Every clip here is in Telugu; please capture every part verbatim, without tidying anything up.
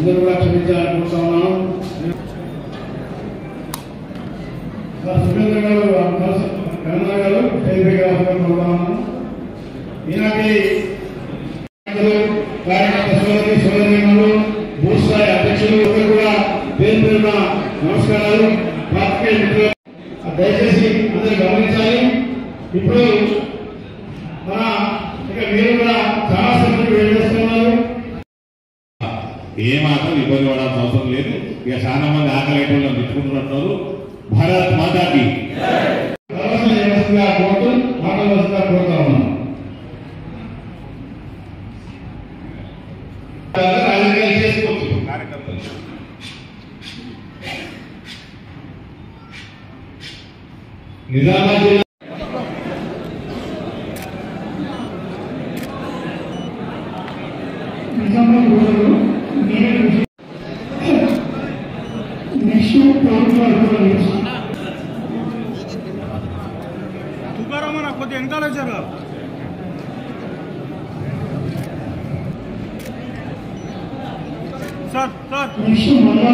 అందరూ కూడా క్షమించాలనుకుంటా ఉన్నాను. సురేంద్ర గారు కరుణ గారు టైపీగా ఉన్నాను. ఈనాటి కార్యకర్త సోదరి సోదరీమణులు భూస్థాయి అధ్యక్షులు కూడా పేరు పేరున నమస్కారాలు. పాత్రికేయ మిత్రులు దయచేసి అందరూ గమనించాలి. ఇప్పుడు మన ఇక మీరు కూడా చాలా సమయం వేస్తున్నారు. ఏమాత్రం ఇబ్బంది పడాల్సిన అవసరం లేదు. ఇక చాలా మంది ఆకలేటోళ్ళు పెట్టుకుంటున్నారు. భారత్ మాతాకి వ్యవస్థగా కోరుతూ మాటవలసగా కోరుతా ఉన్నాను. రాజకీయాలు చేసుకోవచ్చు కార్యకర్తలు. నిజామాబాద్ జిల్లా నిజామాబాద్ జిల్లాలో నెక్స్ట్ తుకారామన్న కొద్దిగా వెనకాల వచ్చారు. Sir sir next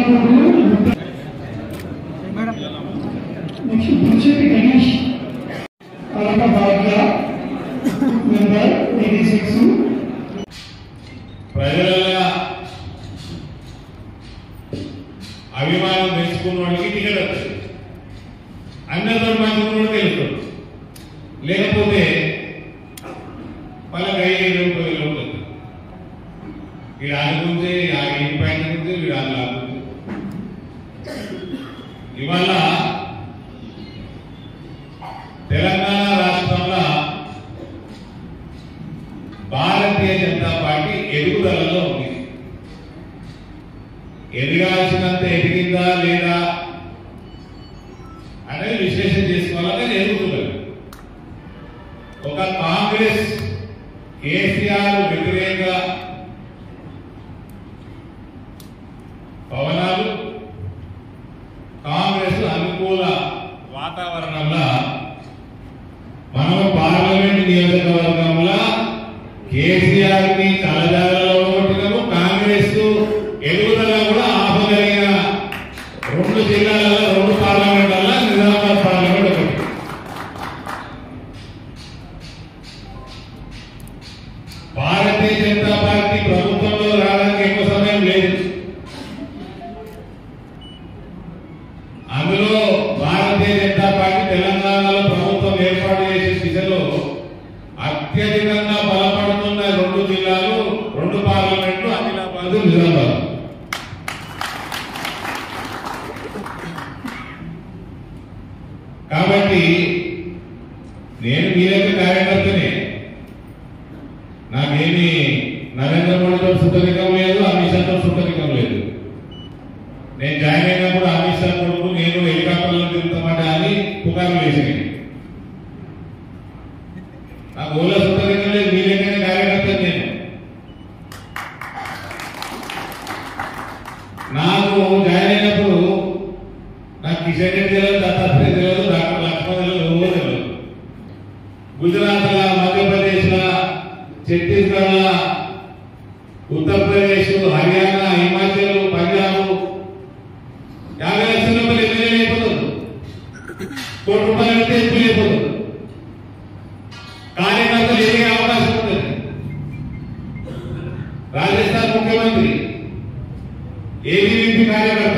next Bucheti Ganesh అలాగా భాగ్య మెంబర్ ఎయిటీ సిక్స్. ప్రజల అభిమానం పెంచుకున్న వాడికి టికెట్ వస్తుంది. అందరితో మంచుకున్న తెలుస్తుంది. లేకపోతే వాళ్ళకి ఐదు రూపాయలు ఉంటుంది. వీడు ఆడుకుంటే ఆ ఇంటి పైన ఉంటుంది, వీడు ఆడు ఆడుకుంటే. ఇవాళ తెలంగాణ రాష్ట్రంలో భారతీయ జనతా పార్టీ ఎదుగుదలలో ఉంది. ఎదగాల్సినంత ఎదిగిందా లేదా అనేది విశ్లేషణ చేసుకోవాలని ఎదుగుతున్నారు. ఒక కాంగ్రెస్ కేసీఆర్ వ్యతిరేక పవనాలు, కాంగ్రెస్ అనుకూల వాతావరణంలో మనం పార్లమెంట్ నియోజకవర్గంలో కేసీఆర్ ని తలదారిలో కొట్టినాము. కాంగ్రెస్ ఎదుగుదల కూడా ఆపగలిగిన రెండు జిల్లాలలో రెండు పార్లమెంట్లలో నిజామాబాద్ పార్లమెంట్ ఒకటి. భారతీయ జనతా పార్టీ ప్రభుత్వంలో రావడానికి ఎక్కువ సమయం లేదు. అందులో భారతీయ జనతా పార్టీ తెలంగాణలో ప్రభుత్వం ఏర్పాటు చేసే దిశలో అత్యధికంగా బలపడుతున్న రెండు జిల్లాలు, రెండు పార్లమెంట్లు ఆదిలాబాద్, నిజామాబాద్. కాబట్టి నేను మీరైతే కార్యకర్తనే. నాకేమి నరేంద్ర మోడీతో సుఖనికం లేదు, అమిత్ షాతో సుఖనికం లేదు. నేను జాయిన్ అయినప్పుడు అమిత్ షా కొడుకు నేను హెలికాప్టర్లో తిరుగుతామాట అని పుకార్లు వేసినాయి. నాకు ఓలా సుఖనికం లేదు, మీరేమైనా కార్యకర్త. నేను నాకు జాయిన్ అయినప్పుడు నాకు కిషన్ రెడ్డి తెలియదు, దత్తాత్రేయ తెలియదు, డాక్టర్ లక్ష్మణ్ తెలియదు, ఎవరో తెలియదు. గుజరాత్ లా, మధ్యప్రదేశ్ లా, ఛత్తీస్గఢ్ లా, ఉత్తరప్రదేశ్, హర్యానా, హిమాచల్, పంజాబ్ యాభై లక్షల రూపాయలు ఎమ్మెల్యే అయిపోతుంది. కోటి రూపాయలు అయితే ఎంపీ అయిపోతుంది. కార్యకర్తలు ఎదిగే అవకాశం ఉంటుంది. రాజస్థాన్ ముఖ్యమంత్రి ఏబీవీపీ కార్యకర్త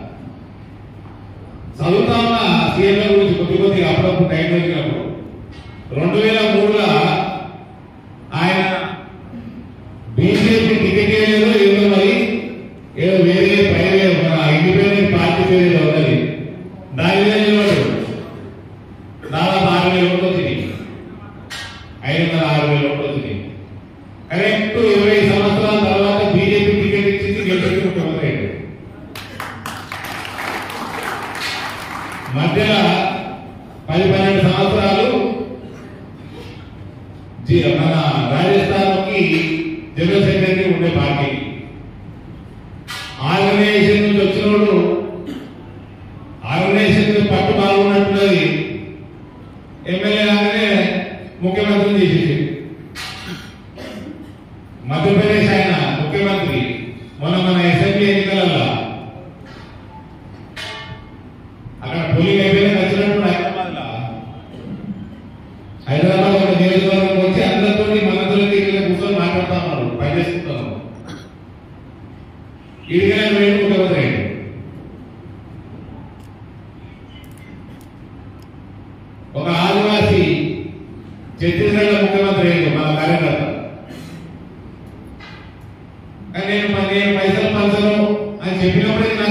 చదువుతా ఉన్న సీఎంల గురించి కొద్ది కొద్దిగా అప్పుడప్పుడు టైం దొరికినప్పుడు రెండు వేల మూడులో ఆయన బీజేపీ టికెట్ ఏదో ఏదో మరి ఏదో వేరే పైన ఇండిపెండెంట్ పార్టీ పేరు ఉన్నది. దాని మీద నిలబడు దాదాపు ఆరు వేల ఓట్లు వచ్చినాయి. ఐదు వందల ఆరు వేల ఓట్లు వచ్చినాయి. కరెక్ట్ ఇరవై సంవత్సరాల తర్వాత బీజేపీ టికెట్ ఇచ్చింది, గెలిచి ముఖ్యమంత్రి అయ్యాడు. మధ్యలో పది పన్నెండు సంవత్సరాలు మన రాజస్థాన్కి జనరల్ సెక్రటరీ ఉండే పార్టీ ఆర్గనైజేషన్ నుంచి వచ్చినోడు ఆర్గనైజేషన్ పట్టు బాగున్నట్టున్నది. ఎమ్మెల్యే లాగానే ముఖ్యమంత్రిని చేసేసి మధ్యప్రదేశ్ ఆయన ముఖ్యమంత్రి మొన్న మన అసెంబ్లీ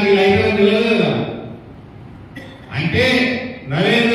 నాకు ఇలా అయితే తెలియదు కదా అంటే నరేంద్ర